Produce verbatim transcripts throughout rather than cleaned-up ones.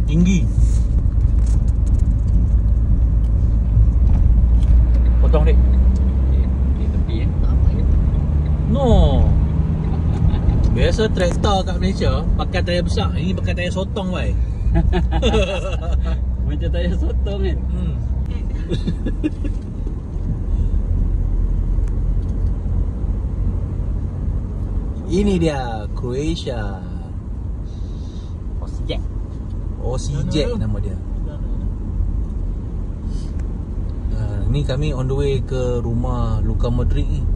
tinggi. Potong dik. Di tepi eh. No. Biasa traktor kat Malaysia pakai tayar besar. Ini pakai tayar sotong wai. Macam tayar sotong kan. Hmm. Ini dia Croatia. Osijek. Osijek nama dia. Uh, ni kami on the way ke rumah Luka Modric ni.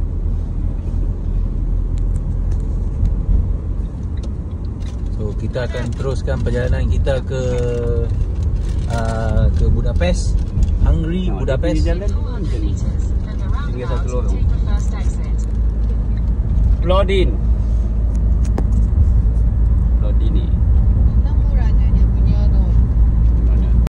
So kita akan teruskan perjalanan kita ke uh, ke Budapest, Hungary, Nah, Budapest. di jalan macam ni. Tiga satu lorong. Plodin.